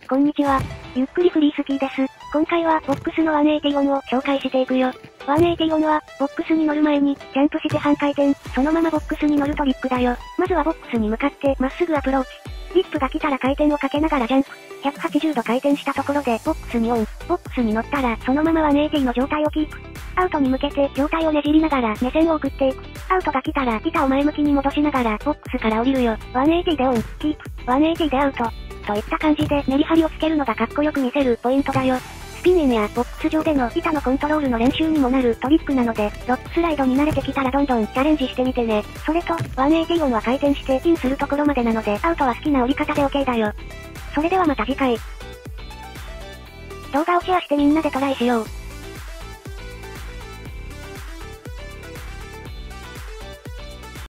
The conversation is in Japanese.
こんにちは。ゆっくりフリースキーです。今回はボックスの180を紹介していくよ。180は、ボックスに乗る前に、ジャンプして半回転、そのままボックスに乗るトリックだよ。まずはボックスに向かって、まっすぐアプローチ。リップが来たら回転をかけながらジャンプ。180度回転したところで、ボックスにオン。ボックスに乗ったら、そのまま180の状態をキープ。アウトに向けて、状態をねじりながら、目線を送っていく。アウトが来たら、板を前向きに戻しながら、ボックスから降りるよ。180でオン、キープ。180でアウト。といった感じでメリハリをつけるのがかっこよく見せるポイントだよ。スピンインやボックス上での板のコントロールの練習にもなるトリックなので、ロックスライドに慣れてきたらどんどんチャレンジしてみてね。それと、180オンは回転してインするところまでなので、アウトは好きな降り方で OK だよ。それではまた次回。動画をシェアしてみんなでトライしよう。